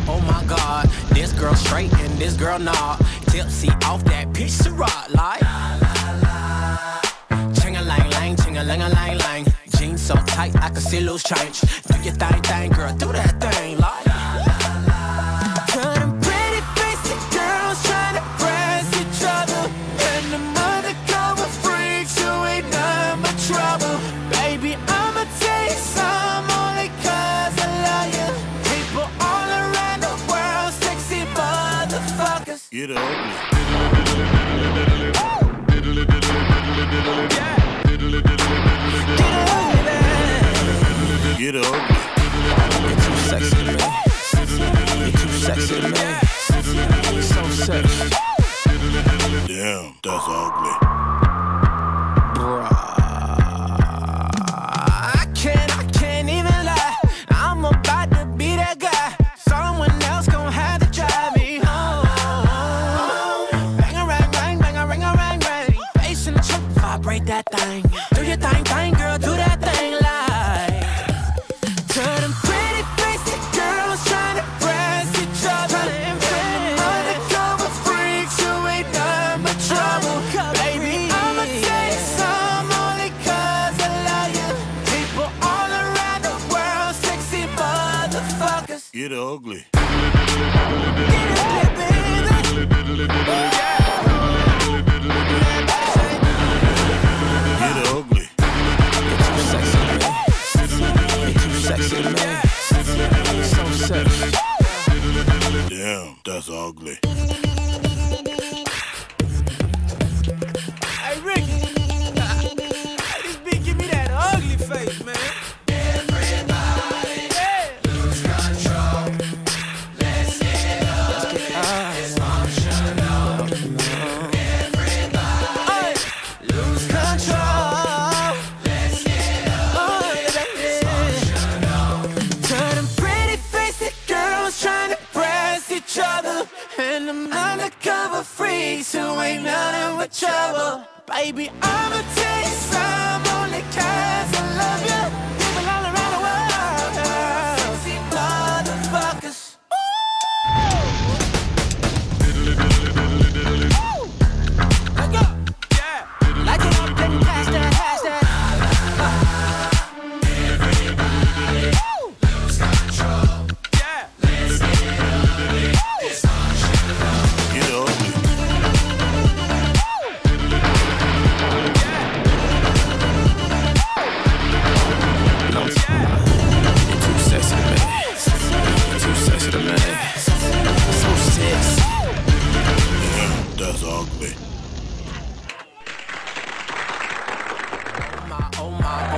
oh my God. This girl straight and this girl nah. Tipsy off that piece of rock like ching-a-lang-lang, ching-a-lang-a-lang-lang. Jeans so tight I can see loose change. Do your thing, girl, do that thing like them pretty basic girls trying to press each other, and the undercover freaks who ain't nothing but trouble. Baby, I'ma tell you some only cause I love you. People all around the world, sexy motherfuckers. Get ugly. Get ugly. You're too sexy to me. You're too sexy to me. So sexy. Damn, that's ugly. Bruh, I can't even lie. I'm about to be that guy. Someone else gon' have to drive me home. Bang a rang rang, bang a ring a rang rang. Bass in the trunk, vibrate that thing. Do your thing, girl, do that thing like. To them pretty basic girls trying to press each other, and undercover freaks who ain't nothing but trouble. Baby, I'ma tell you some only cause I love you. People all around the world, sexy motherfuckers. Get ugly. Get ugly, baby. Get ugly. You're too sexy to me. You're too sexy to me. So sexy. Damn, that's ugly. Hey, Ricky. Hey, this beat give me that ugly face, man. Everybody, lose control. Let's get up. Dysfunctional. Everybody, lose control. Let's get up. Dysfunctional. To them pretty basic girls trying to press each other, and them undercover freaks who ain't nothing but trouble. Baby, I'ma tell you some only cause I love you. People all around the world, sexy motherfuckers. Let go. Yeah. Light it up, then pass that. Everybody, lose control. Yeah. Let's get ugly. Dysfunctional. Get ugly. You're too sexy to me. You're too sexy to me. So sexy. Damn, that's ugly. Oh my,